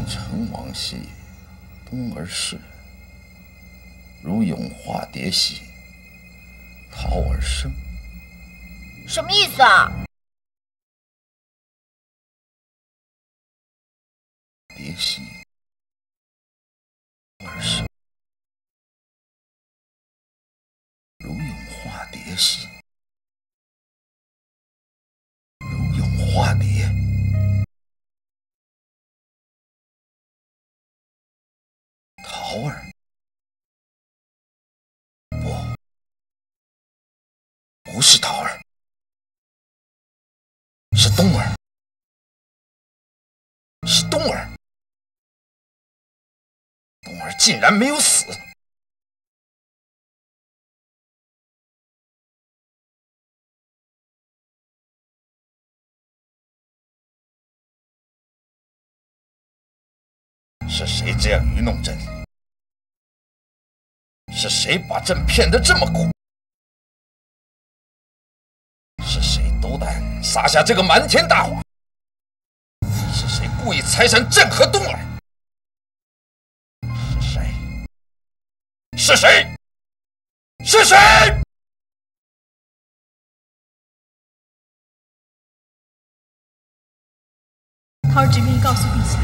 成王兮，东儿逝；如永化蝶兮，桃儿生。 什么意思啊？ 蝶兮，桃儿生；如永化蝶兮，如永化蝶。桃儿，不是桃儿，是冬儿，是冬儿。冬儿竟然没有死！是谁这样愚弄朕？是谁把朕骗得这么苦？是谁斗胆撒下这个瞒天大谎？是谁故意拆散朕和冬儿？是谁？是谁？是谁？ 桃儿只愿意告诉陛下，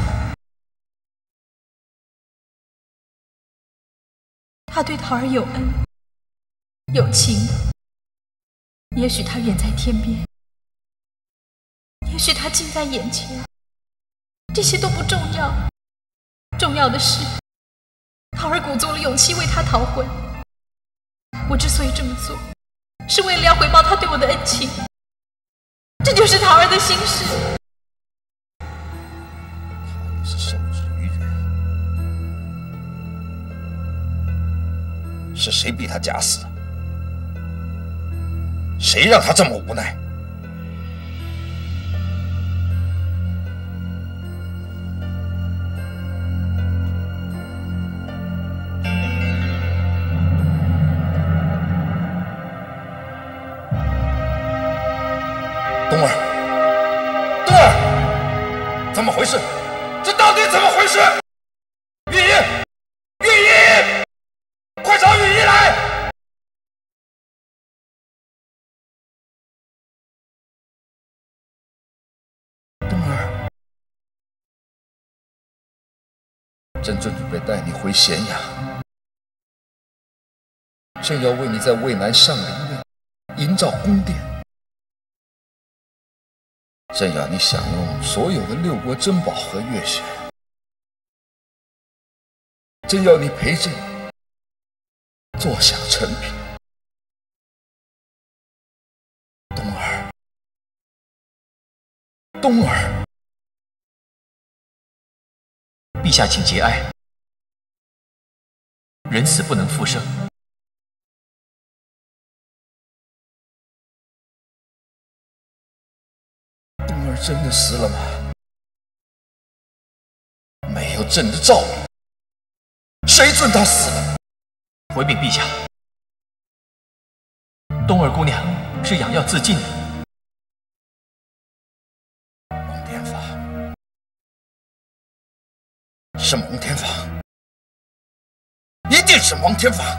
他对桃儿有恩有情。也许他远在天边，也许他近在眼前，这些都不重要。重要的是，桃儿鼓足了勇气为他逃婚。我之所以这么做，是为了要回报他对我的恩情。这就是桃儿的心事。 他也是受制于人。是谁逼他假死的？谁让他这么无奈？冬儿，冬儿，怎么回事？这到底怎么回事？御医，御医，快找御医来！冬儿，朕正准备带你回咸阳，朕要为你在渭南上林苑营造宫殿。朕要你享用所有的六国珍宝和月雪，朕要你陪朕坐享成品。冬儿，冬儿， 陛下请节哀，人死不能复生。 冬儿真的死了吗？没有朕的诏命，谁准他死的？ 回禀陛下，冬儿姑娘是养药自尽的。 蒙天法是蒙天法，一定是蒙天法。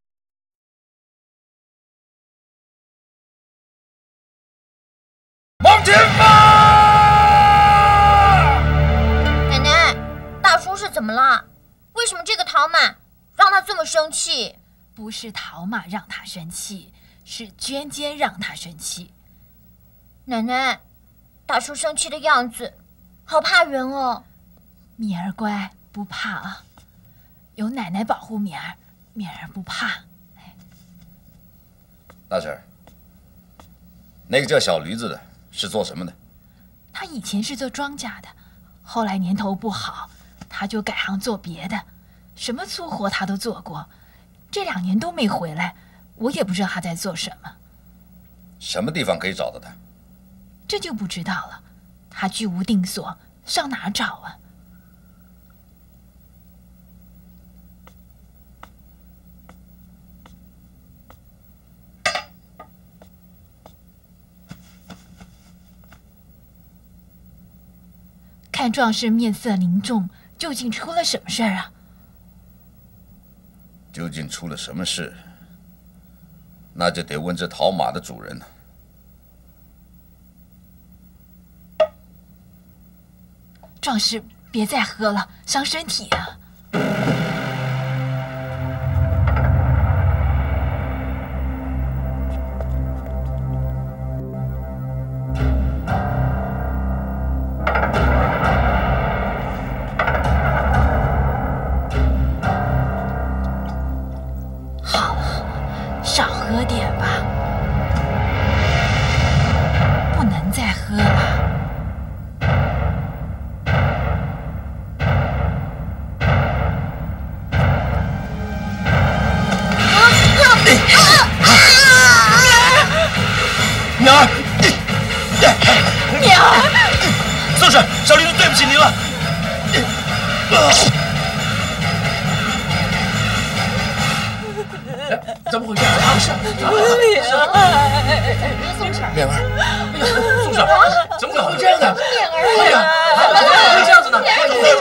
蒙天法！ 奶奶，大叔是怎么了？为什么这个陶马让他这么生气？ 不是陶马让他生气，是娟娟让他生气。 奶奶，大叔生气的样子，好怕人哦。 敏儿乖，不怕啊，有奶奶保护敏儿，敏儿不怕。 大婶儿，那个叫小驴子的是做什么的？ 他以前是做庄稼的，后来年头不好，他就改行做别的，什么粗活他都做过。这2年都没回来，我也不知道他在做什么。 什么地方可以找到他？ 这就不知道了，他居无定所，上哪儿找啊？看壮士面色凝重， 究竟出了什么事儿啊？ 究竟出了什么事？那就得问这陶马的主人了。 壮士，别再喝了，伤身体啊！好了，少喝点吧，不能再喝了。 苗儿， 苗儿， 宋帅，少林对不起您了。怎么回事？ 面儿， 宋帅，怎么搞成这样的？哎呀，怎么会这样子呢？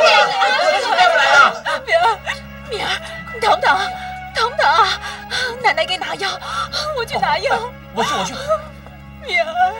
敏儿，你疼不疼？疼不疼啊？奶奶给拿药，我去拿药。 我去。 敏儿，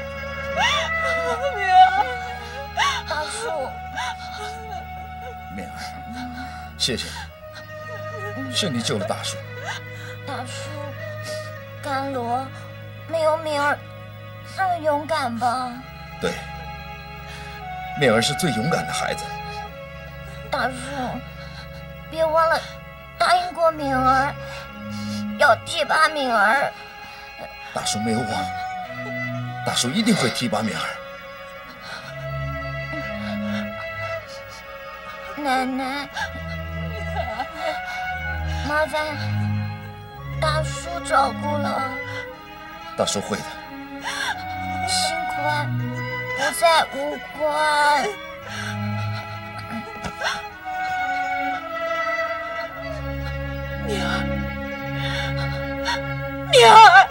敏儿， 大叔， 面儿，谢谢你，是你救了大叔。 大叔，甘罗没有敏儿那么勇敢吧？ 对，面儿是最勇敢的孩子。 大叔，别忘了答应过敏儿，要提拔敏儿。 大叔没有忘，大叔一定会提拔面儿。 奶奶，麻烦大叔照顾了， 大叔会的。 辛宽不再无宽。 敏儿，敏儿。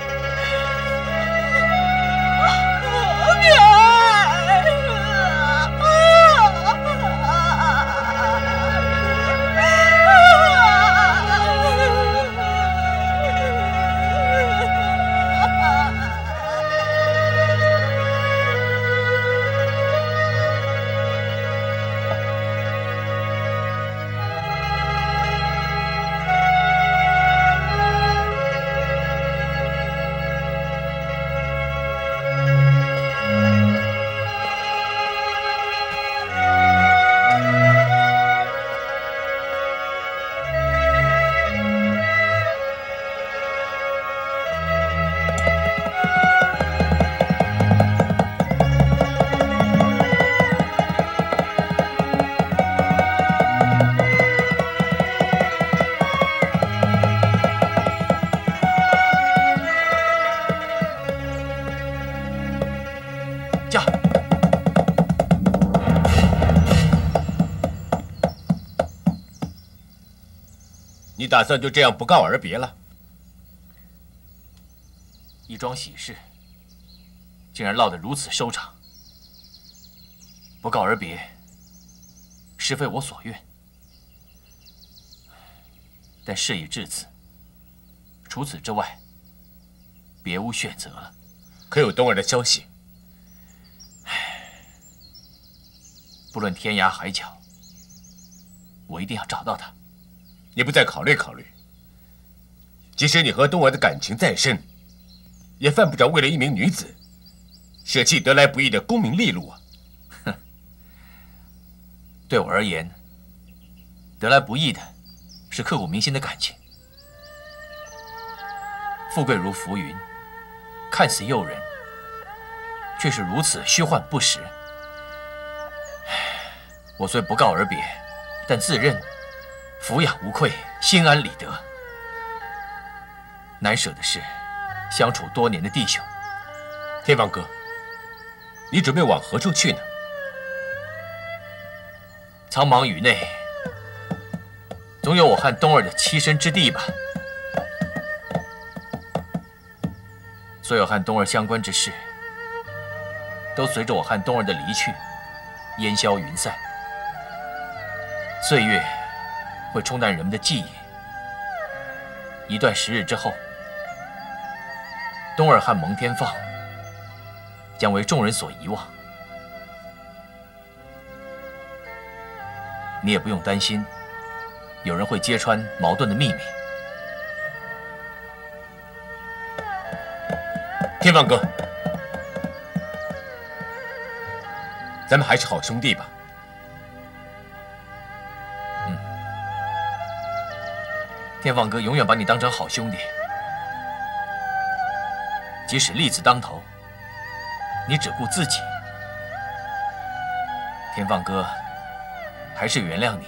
你打算就这样不告而别了？ 一桩喜事，竟然落得如此收场。不告而别，实非我所愿。但事已至此，除此之外，别无选择了。 可有东儿的消息？ 不论天涯海角，我一定要找到他。 你不再考虑考虑？即使你和东儿的感情再深，也犯不着为了一名女子，舍弃得来不易的功名利禄啊！ 哼，对我而言，得来不易的是刻骨铭心的感情。富贵如浮云，看似诱人，却是如此虚幻不实。我虽不告而别，但自认抚养无愧，心安理得。难舍的是相处多年的弟兄。 天王哥，你准备往何处去呢？ 苍茫宇内，总有我和东儿的栖身之地吧。所有和东儿相关之事，都随着我和东儿的离去，烟消云散。 岁月会冲淡人们的记忆，一段时日之后，东儿和蒙天放将为众人所遗忘。你也不用担心有人会揭穿矛盾的秘密。 天放哥，咱们还是好兄弟吧。 天放哥永远把你当成好兄弟，即使利字当头，你只顾自己，天放哥还是原谅你。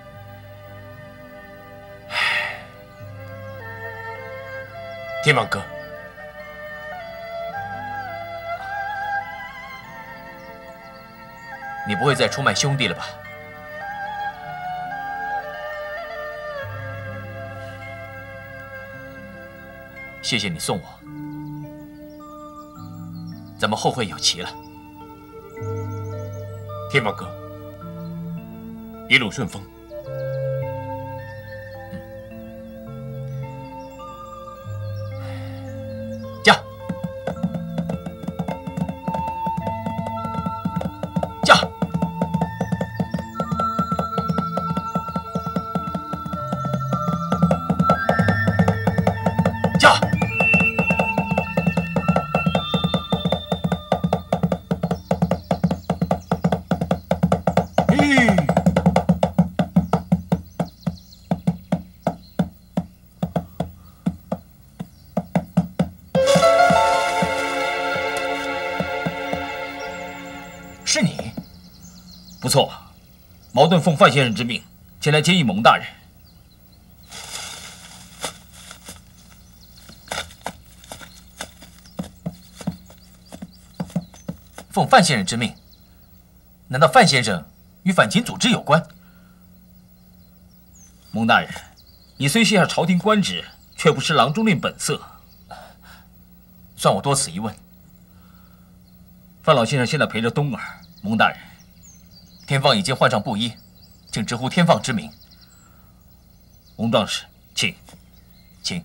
天放哥， 你不会再出卖兄弟了吧？谢谢你送我，咱们后会有期了。 天放哥，一路顺风。 驾！驾！驾！ 是你，不错。矛盾奉范先生之命前来接应蒙大人。 奉范先生之命，难道范先生与反秦组织有关？ 蒙大人，你虽卸下朝廷官职，却不失郎中令本色。 算我多此一问。 范老先生现在陪着东儿，蒙大人， 天放已经换上布衣，请直呼天放之名。 蒙壮士，请。 请。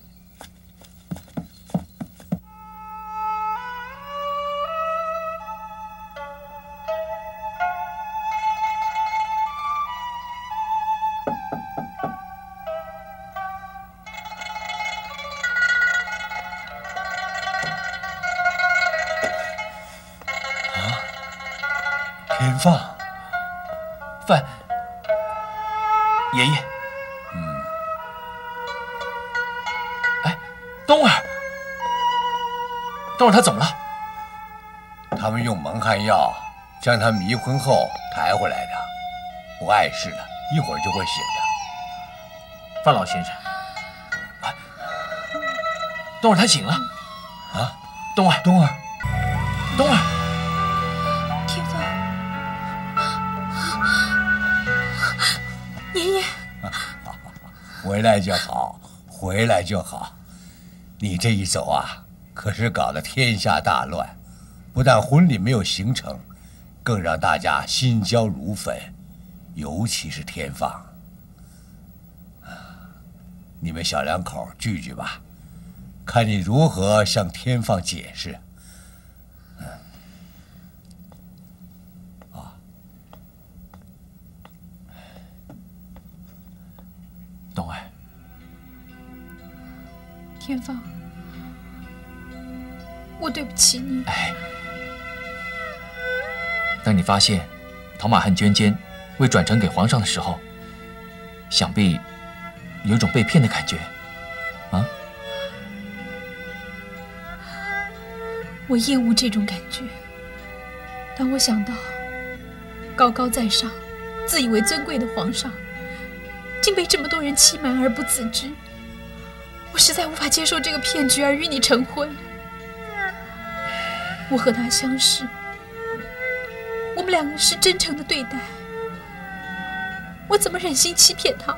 天放， 范爷爷，哎，东儿，东儿他怎么了？ 他们用蒙汗药将他迷昏后抬回来的，不碍事了，一会儿就会醒的。 范老先生， 东儿他醒了， 啊， 东儿， 东儿， 东儿， 天放，爷爷， 回来就好，回来就好。你这一走啊，可是搞得天下大乱，不但婚礼没有行成，更让大家心焦如焚，尤其是天放。你们小两口聚聚吧，看你如何向天放解释。 东儿， 天放，我对不起你。 哎，当你发现陶马汉捐监未转呈给皇上的时候，想必有种被骗的感觉，啊？ 我厌恶这种感觉。当我想到高高在上、自以为尊贵的皇上，竟被这么多人欺瞒而不自知，我实在无法接受这个骗局而与你成婚。我和他相识，我们两个是真诚的对待，我怎么忍心欺骗他？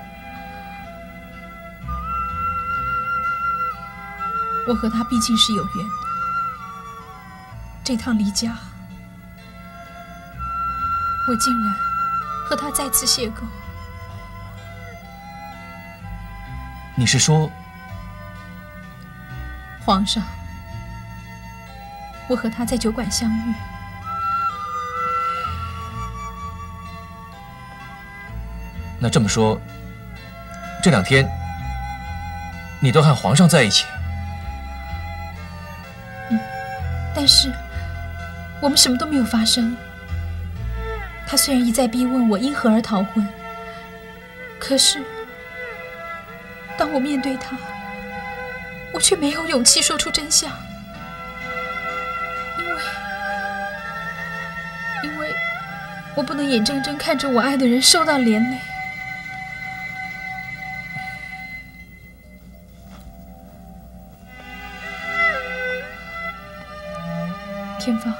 我和他毕竟是有缘的，这趟离家，我竟然和他再次邂逅， 你是说， 皇上，我和他在酒馆相遇。 那这么说，这2天你都和皇上在一起？ 但是我们什么都没有发生。他虽然一再逼问我因何而逃婚，可是当我面对他，我却没有勇气说出真相，因为我不能眼睁睁看着我爱的人受到连累。天放，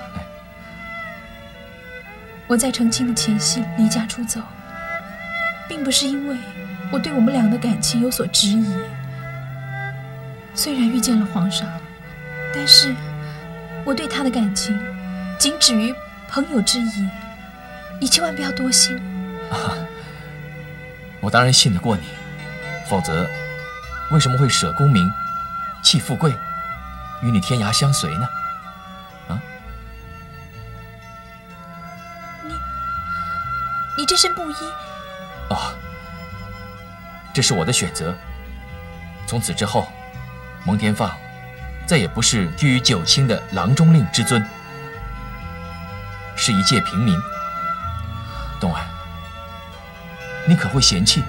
我在成亲的前夕离家出走，并不是因为我对我们俩的感情有所质疑。虽然遇见了皇上，但是我对他的感情仅止于朋友之谊，你千万不要多心。 我当然信得过你，否则为什么会舍功名弃富贵，与你天涯相随呢？ 你这身布衣， 这是我的选择。从此之后，蒙天放再也不是居于九卿的郎中令之尊，是一介平民。冬儿，你可会嫌弃？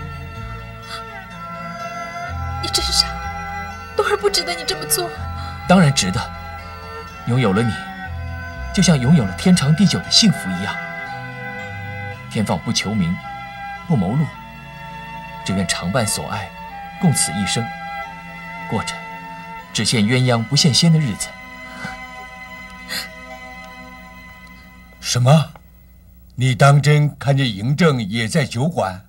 你真傻，冬儿不值得你这么做。 当然值得，拥有了你，就像拥有了天长地久的幸福一样。天放不求名，不谋禄，只愿常伴所爱，共此一生，过着只羡鸳鸯不羡仙的日子。 什么？你当真看见嬴政也在酒馆？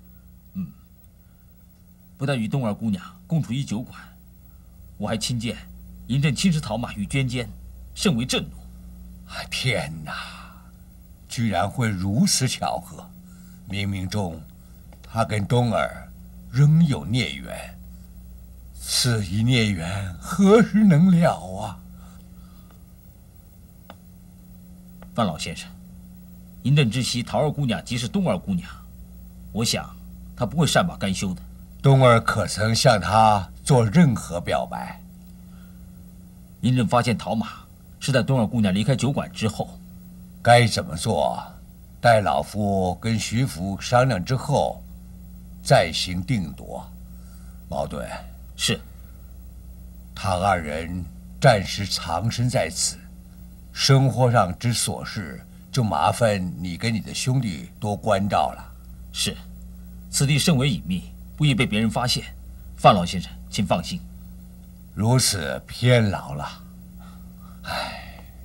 不但与冬儿姑娘共处一酒馆，我还亲见嬴政亲师讨马与娟间，甚为震怒。 天哪！居然会如此巧合！冥冥中，他跟冬儿仍有孽缘，此一孽缘何时能了啊？ 范老先生，嬴政之妻桃儿姑娘即是冬儿姑娘，我想她不会善罢甘休的。 冬儿可曾向他做任何表白？ 嬴政发现讨马是在冬儿姑娘离开酒馆之后。 该怎么做？待老夫跟徐福商量之后，再行定夺。毛盾， 是。 他2人暂时藏身在此，生活上之琐事就麻烦你跟你的兄弟多关照了。 是，此地甚为隐秘，不易被别人发现。范老先生，请放心。 如此偏劳了。唉。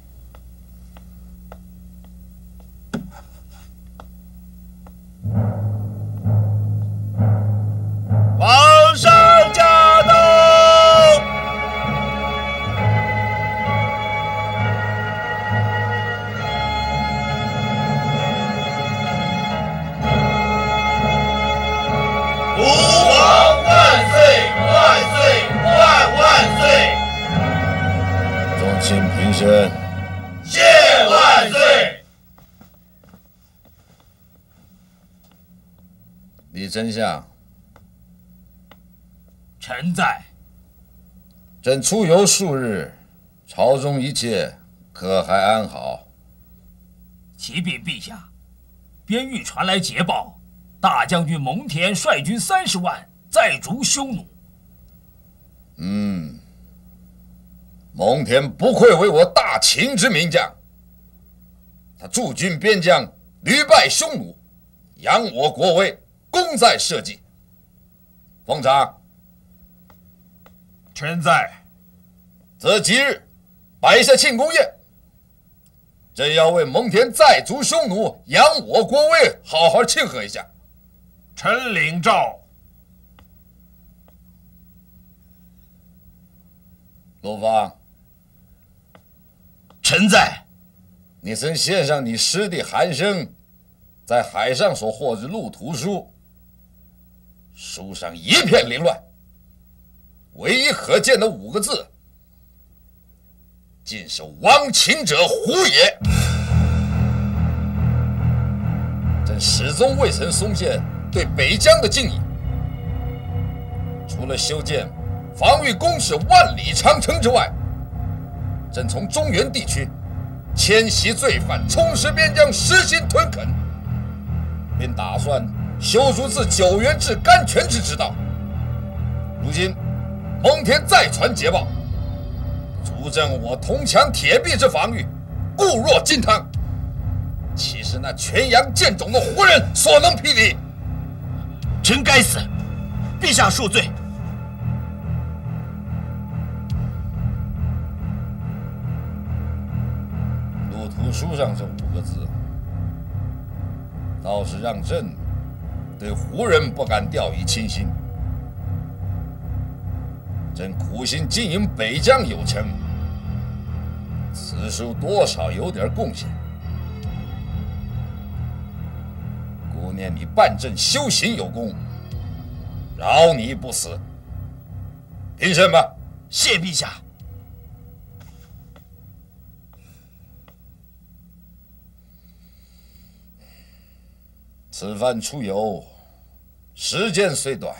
皇上驾到！吾皇万岁！万岁！万岁！ 众卿平身。 谢万岁！ 李丞相。 臣在。 朕出游数日，朝中一切可还安好？ 启禀陛下，边域传来捷报，大将军蒙恬率军30万再逐匈奴。 蒙恬不愧为我大秦之名将，他驻军边疆，屡败匈奴，扬我国威，功在社稷。奉长。 臣在。 则即日摆下庆功宴，朕要为蒙恬再逐匈奴、扬我国威，好好庆贺一下。 臣领诏。 陆方， 臣在。 你曾献上你师弟韩生在海上所获之路途书，书上一片凌乱， 唯一可见的5个字，尽是亡秦者胡也。朕始终未曾松懈对北疆的敬意，除了修建防御工事万里长城之外，朕从中原地区迁徙罪犯，充实边疆，实行屯垦，并打算修筑自九原至甘泉之之道。如今蒙恬再传捷报，主政我铜墙铁壁之防御固若金汤，岂是那全阳剑种的胡人所能匹敌？ 臣该死，陛下恕罪。 路途书上这5个字，倒是让朕对胡人不敢掉以轻心。朕苦心经营北疆有成，此书多少有点贡献。顾念你伴朕修行有功，饶你不死。平身吧。 谢陛下。 此番出游，时间虽短，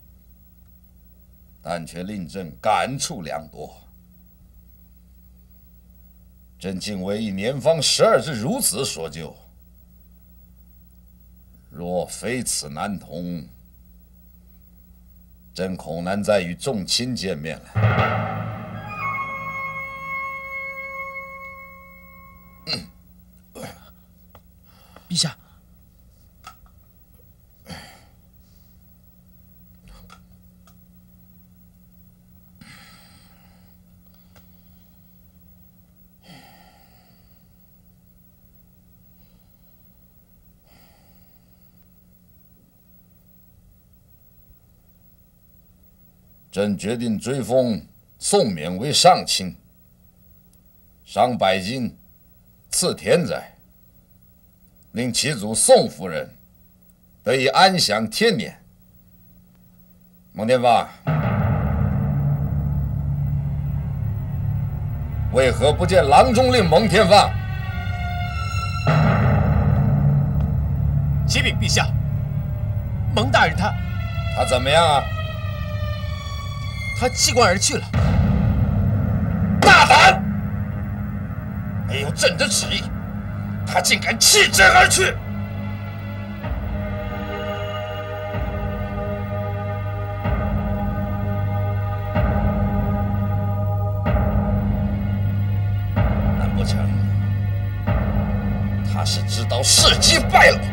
但却令朕感触良多。朕竟为一年方12之孺子所救，若非此男童，朕恐难再与众亲见面了。 陛下， 朕决定追封宋冕为上卿，赏100金，赐田宅，令其祖宋夫人得以安享天年。蒙恬放，为何不见郎中令蒙恬放？ 启禀陛下，蒙大人他怎么样啊？ 他弃官而去了。 大胆！没有朕的旨意，他竟敢弃朕而去！难不成他是知道时机败了？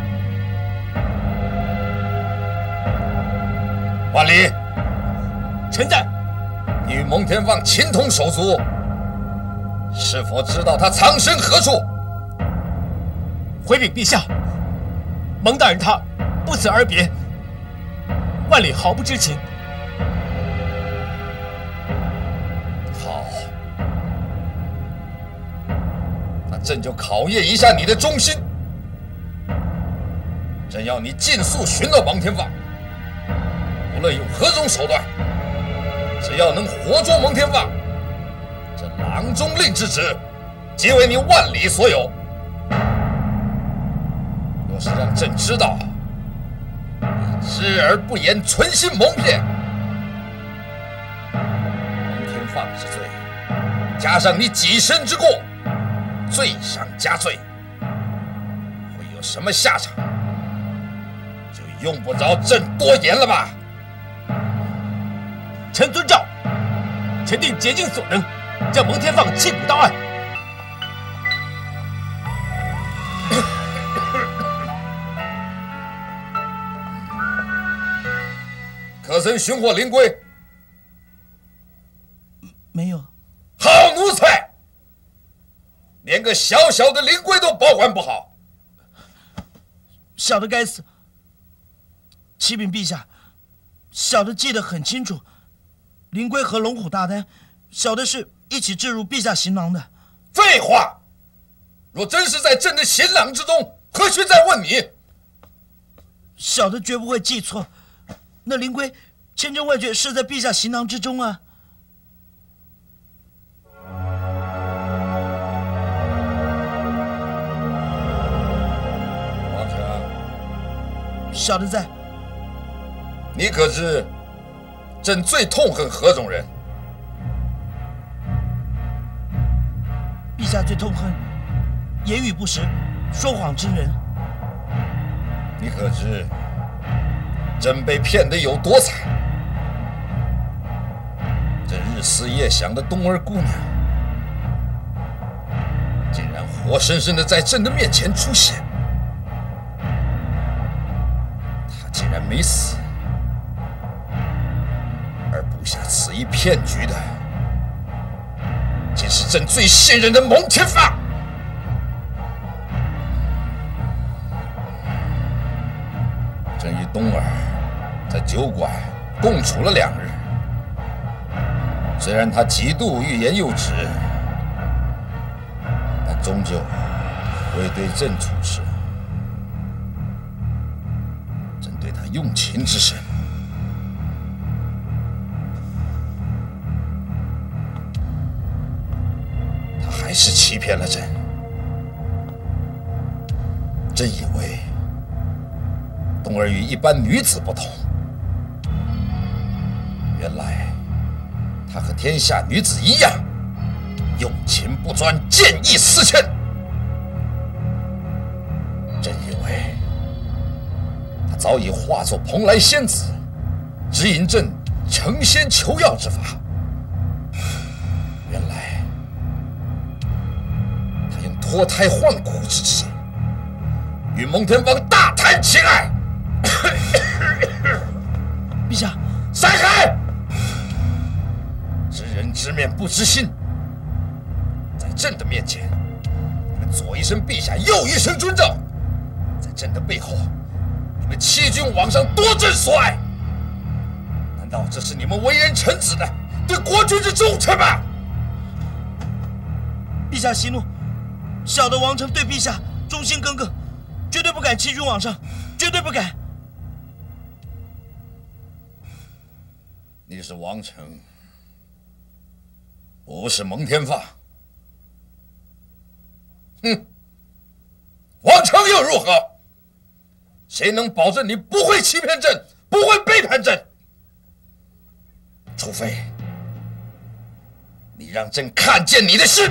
万里， 臣在。 你与蒙恬放情同手足，是否知道他藏身何处？ 回禀陛下，蒙大人他不辞而别，万里毫不知情。 好，那朕就考验一下你的忠心。朕要你尽速寻到蒙恬放，无论用何种手段，只要能活捉蒙恬放，这郎中令之职，即为你万里所有。若是让朕知道你知而不言，存心蒙骗，蒙恬放之罪，加上你己身之过，罪上加罪，会有什么下场？就用不着朕多言了吧？ 臣遵诏，臣定竭尽所能，将蒙恬放缉捕到案。 可曾寻获灵龟？ 没有。 好奴才，连个小小的灵龟都保管不好。 小的该死。启禀陛下，小的记得很清楚，灵龟和龙虎大丹，小的是一起置入陛下行囊的。 废话！若真是在朕的行囊之中，何须再问你？ 小的绝不会记错，那灵龟千真万确是在陛下行囊之中啊！ 王成， 小的在。 你可知朕最痛恨何种人？ 陛下最痛恨言语不实、说谎之人。 你可知朕被骗得有多惨？朕日思夜想的冬儿姑娘，竟然活生生的在朕的面前出现。她竟然没死，而布下此一骗局的，竟是朕最信任的蒙天发。朕与冬儿在酒馆共处了2日，虽然他极度欲言又止，但终究会对朕处事。朕对他用情之深，他还是欺骗了朕。朕以为冬儿与一般女子不同，原来她和天下女子一样，用情不专，见异思迁。朕以为她早已化作蓬莱仙子，指引朕成仙求药之法。原来她用脱胎换骨之计，与蒙天王大谈情爱。 陛下， 闪开！知人知面不知心，在朕的面前，你们左一声陛下，右一声遵照；在朕的背后，你们欺君罔上，夺朕所爱。难道这是你们为人臣子的对国君之忠诚吗？ 陛下息怒，小的王成对陛下忠心耿耿，绝对不敢欺君罔上，绝对不敢。 你是王成，不是蒙天发。哼，王成又如何？谁能保证你不会欺骗朕，不会背叛朕？除非你让朕看见你的心。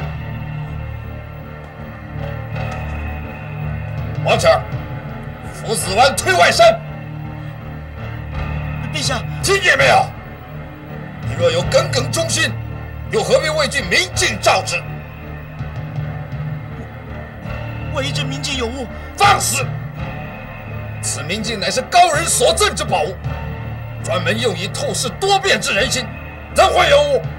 王成，扶子丸推外山。 陛下， 听见没有？你若有耿耿忠心，又何必畏惧明镜照之？ 我一直明镜有误。 放肆！此明镜乃是高人所赠之宝物，专门用以透视多变之人心，怎会有误？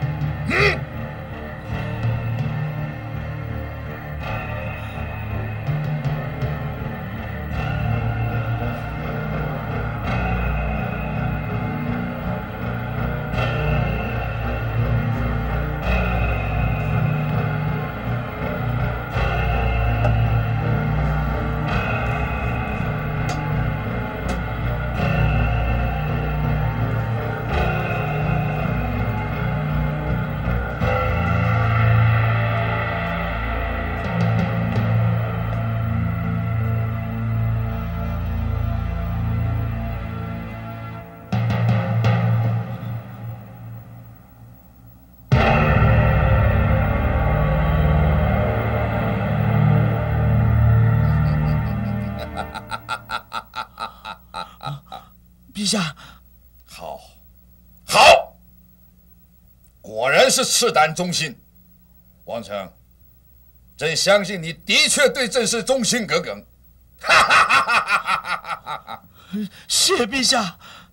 陛下， 好，好，果然是赤胆忠心。王成，朕相信你的确对朕是忠心耿耿。 谢陛下。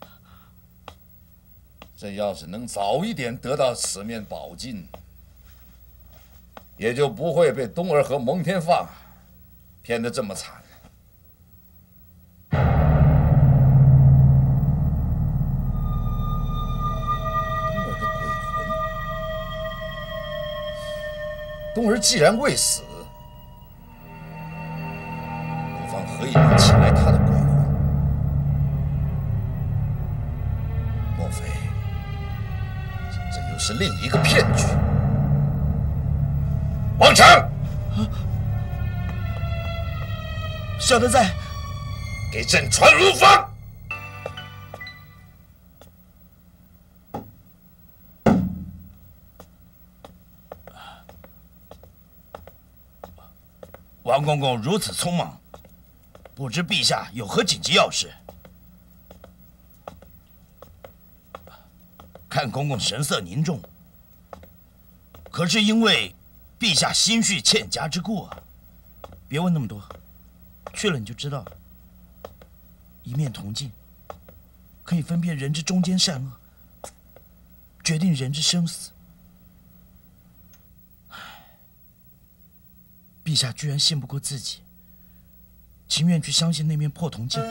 朕要是能早一点得到此面宝镜，也就不会被冬儿和蒙天放骗得这么惨。冬儿既然未死，陆方何以能请来他的鬼魂？莫非是另一个骗局。王成， 小的在。 给朕传卢芳。 王公公如此匆忙，不知陛下有何紧急要事？看公公神色凝重，可是因为陛下心绪欠佳之故啊？别问那么多，去了你就知道了。一面铜镜，可以分辨人之中间善恶，决定人之生死。陛下居然信不过自己，情愿去相信那面破铜镜。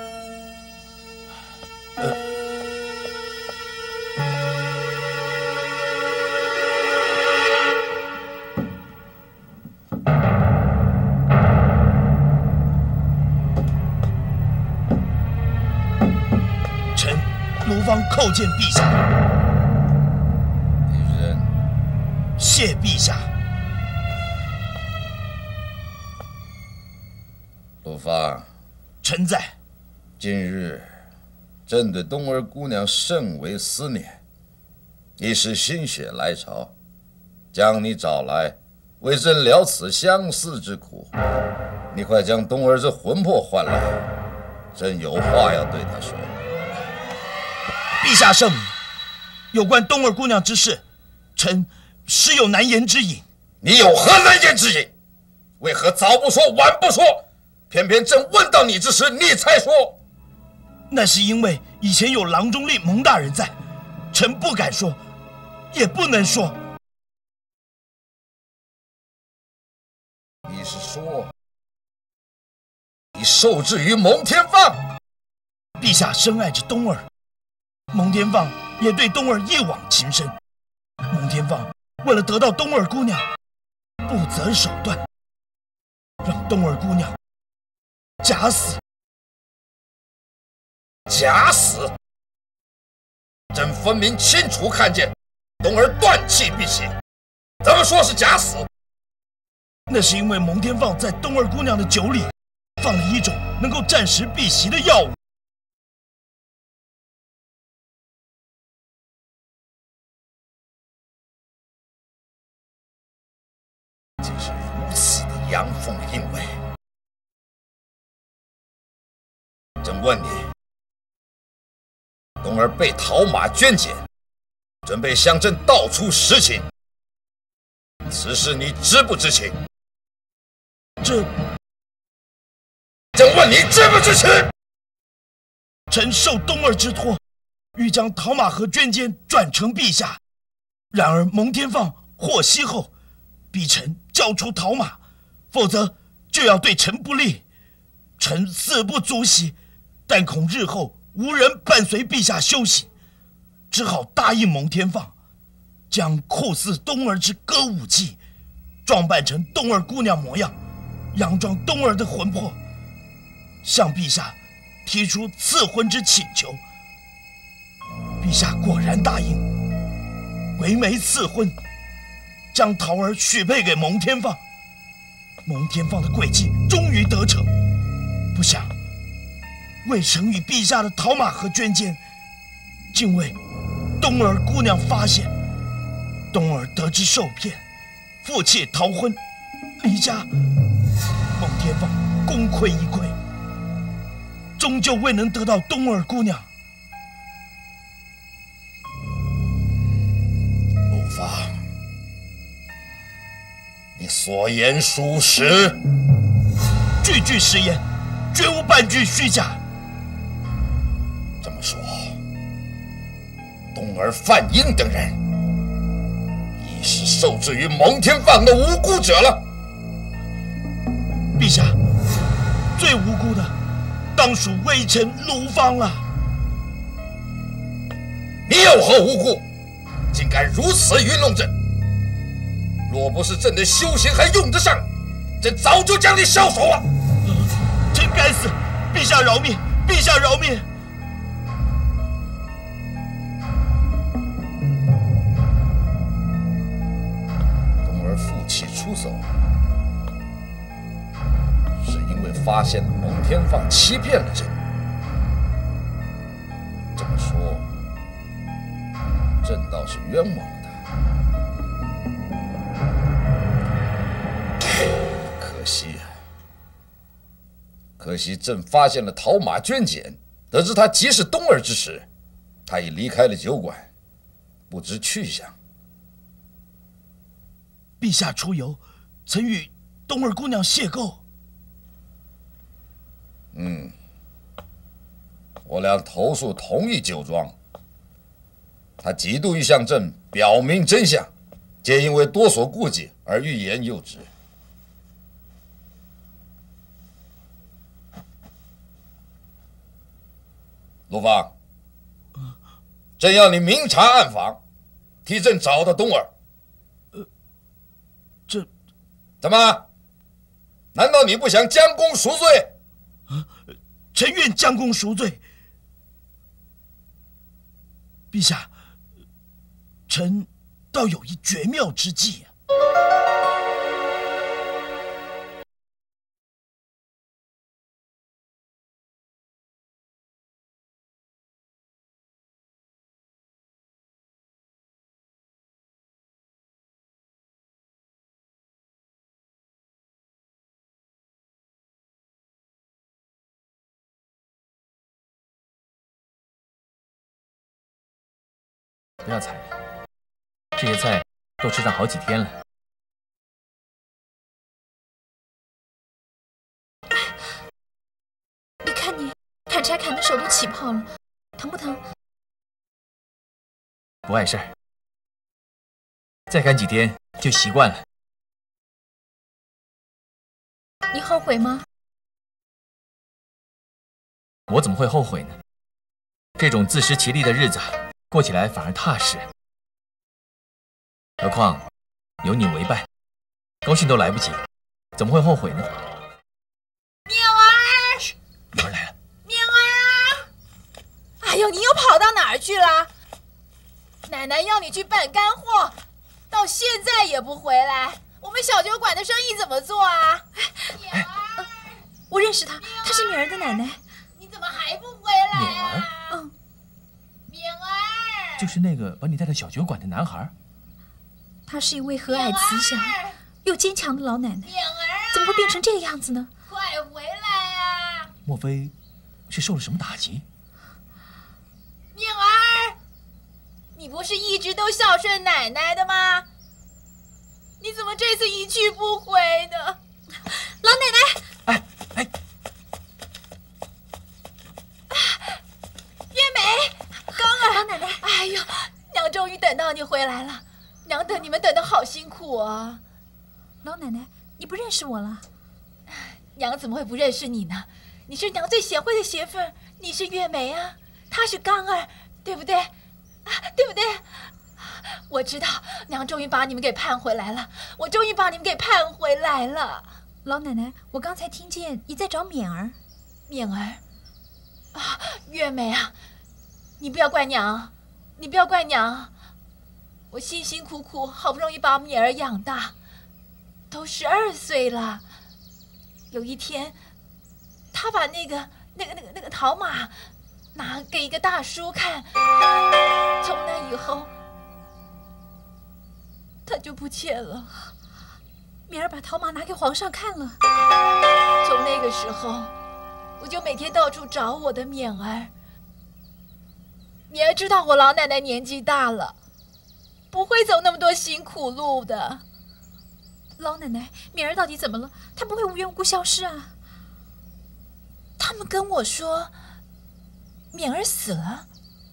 臣卢芳叩见陛下。 敌人， 谢陛下。 卢芳， 臣在。 今日朕对冬儿姑娘甚为思念，一时心血来潮，将你找来，为朕了此相思之苦。你快将冬儿这魂魄唤来，朕有话要对她说。 陛下圣明，有关冬儿姑娘之事，臣实有难言之隐。 你有何难言之隐？为何早不说晚不说？偏偏朕问到你之时，你才说。 那是因为以前有郎中令蒙大人在，臣不敢说，也不能说。 你是说你受制于蒙天放？ 陛下深爱着冬儿，蒙天放也对冬儿一往情深。蒙天放为了得到冬儿姑娘，不择手段，让冬儿姑娘假死。 假死！朕分明清楚看见冬儿断气必血，怎么说是假死？ 那是因为蒙天放在冬儿姑娘的酒里放了一种能够暂时避袭的药物。 竟是如此的阳奉阴违。朕问你，冬儿被讨马捐减，准备向朕道出实情，此事你知不知情？ 朕问你知不知情？ 臣受冬儿之托，欲将讨马和捐监转呈陛下。然而蒙天放获悉后，逼臣交出讨马，否则就要对臣不利。臣死不足惜，但恐日后无人伴随陛下修行，只好答应蒙天放，将酷似冬儿之歌舞伎装扮成冬儿姑娘模样，佯装冬儿的魂魄，向陛下提出赐婚之请求。陛下果然答应，唯媒赐婚，将桃儿许配给蒙天放。蒙天放的诡计终于得逞，不想未曾与陛下的讨马和捐监，竟为冬儿姑娘发现。冬儿得知受骗，负妾逃婚，离家。蒙天放功亏一篑，终究未能得到冬儿姑娘。 陆芳，你所言属实？ 句句实言，绝无半句虚假。 这么说，冬儿、范英等人已是受制于蒙天放的无辜者了。 陛下，最无辜的当属微臣卢芳了。 你有何无辜，竟敢如此愚弄朕？若不是朕的修行还用得上，朕早就将你枭首了。 臣该死，陛下饶命！陛下饶命！ 发现了蒙天放欺骗了朕。这么说，朕倒是冤枉了他。可惜朕发现了陶马捐简，得知他即是冬儿之时，他已离开了酒馆，不知去向。 陛下出游，曾与冬儿姑娘邂逅。 我俩投宿同一酒庄。他几度欲向朕表明真相，皆因为多所顾忌而欲言又止。陆放，朕要你明察暗访，替朕找到冬儿。 这怎么？难道你不想将功赎罪？ 臣愿将功赎罪。陛下，臣倒有一绝妙之计啊！ 不要采了，这些菜都吃上好几天了。 你看你砍柴砍的手都起泡了，疼不疼？ 不碍事儿，再砍几天就习惯了。 你后悔吗？ 我怎么会后悔呢？这种自食其力的日子过起来反而踏实。何况有你为伴，高兴都来不及，怎么会后悔呢？ 淼儿， 女儿来了。 淼儿啊！哎呦，你又跑到哪儿去了？奶奶要你去办干货，到现在也不回来，我们小酒馆的生意怎么做啊？淼儿， 我认识她，她是敏儿的奶奶。 你怎么还不回来敏儿？ 敏儿， 就是那个把你带到小酒馆的男孩。 她是一位和蔼慈祥又坚强的老奶奶， 敏儿， 怎么会变成这个样子呢？ 快回来啊！ 莫非是受了什么打击？ 敏儿，你不是一直都孝顺奶奶的吗？你怎么这次一去不回呢？ 老奶奶， 哎， 月美，刚儿， 老奶奶， 哎呦，娘终于等到你回来了，娘等你们等得好辛苦啊！ 老奶奶，你不认识我了？ 娘怎么会不认识你呢？你是娘最贤惠的媳妇儿，你是月梅啊，她是刚儿，对不对？对不对？我知道，娘终于把你们给盼回来了，我终于把你们给盼回来了。 老奶奶，我刚才听见你在找敏儿。 敏儿，啊，月梅啊，你不要怪娘，你不要怪娘，我辛辛苦苦好不容易把敏儿养大，都12岁了。有一天，他把那个陶马拿给一个大叔看，从那以后，他就不见了。 敏儿把陶马拿给皇上看了。 从那个时候，我就每天到处找我的敏儿。敏儿知道我老奶奶年纪大了，不会走那么多辛苦路的。 老奶奶，敏儿到底怎么了？她不会无缘无故消失啊！ 他们跟我说，敏儿死了。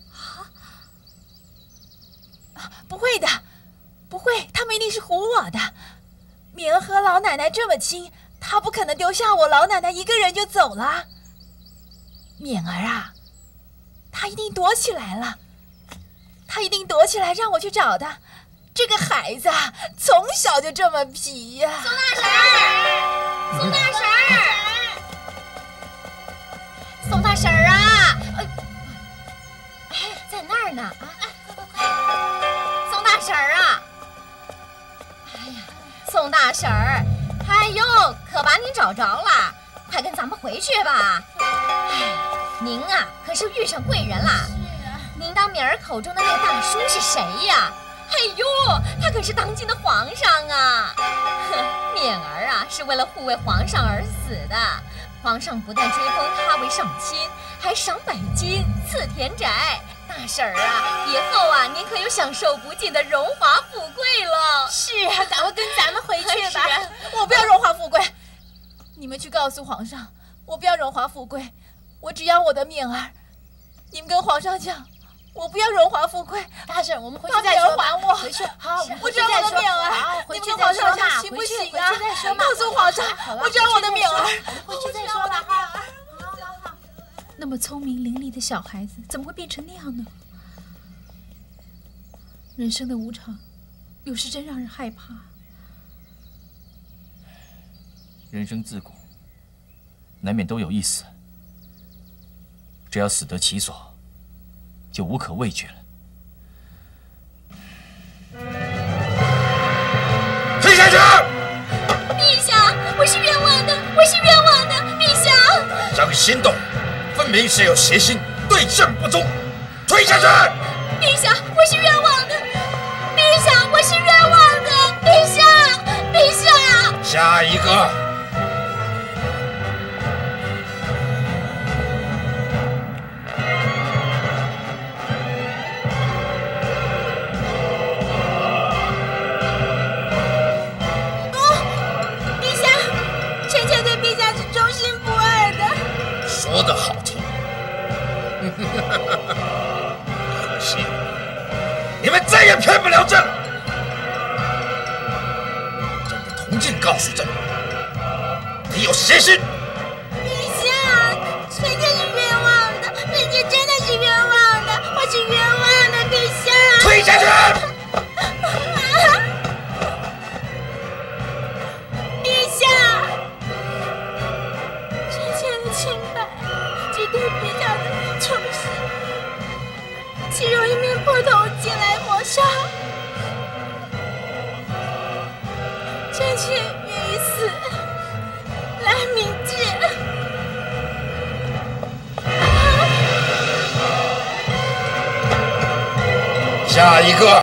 不会的，不会，他们一定是唬我的。敏儿和老奶奶这么亲，她不可能丢下我老奶奶一个人就走了。敏儿啊，她一定躲起来了，她一定躲起来让我去找她。这个孩子啊，从小就这么皮呀！宋大婶儿，宋大婶儿，宋大婶儿啊！ 哎，在那儿呢啊！快！宋大婶儿啊！哎呀，宋大婶儿，哎呦，可把你找着了！快快跟咱们回去吧。哎，您啊，可是遇上贵人啦。您当敏儿口中的那个大叔是谁呀？哎呦，他可是当今的皇上啊！哼，敏儿啊，是为了护卫皇上而死的。皇上不但追封他为上卿，还赏百金，赐田宅。大婶儿啊，以后啊，您可有享受不尽的荣华富贵了。 是啊，赶快跟咱们回去吧。我不要荣华富贵，你们去告诉皇上，我不要荣华富贵，我只要我的敏儿。你们跟皇上讲，我不要荣华富贵。 大婶，我们回去再说吧。 还我， 回去。好， 我只要我的敏儿。你们跟皇上讲行不行啊？告诉皇上，我只要我的敏儿。 回去再说吧。好。 那么聪明伶俐的小孩子，怎么会变成那样呢？人生的无常，有时真让人害怕。 人生自古难免都有一死，只要死得其所，就无可畏惧了。 退下去！ 陛下，我是冤枉的，我是冤枉的，陛下。 这个心动，分明是有邪心，对朕不忠。退下去！ 陛下，我是冤枉的，陛下，我是冤枉的，陛下，陛下。 下一个。说得好听，可惜你们再也骗不了朕了。朕的铜镜告诉朕，你有邪心。 陛下，臣妾是冤枉的，臣妾真的是冤枉的，我是冤枉的，陛下。 退下去！ 陛下。清白，只对陛下的忠心，岂容一面破铜镜来抹杀？臣妾愿意死来明志。 下一个。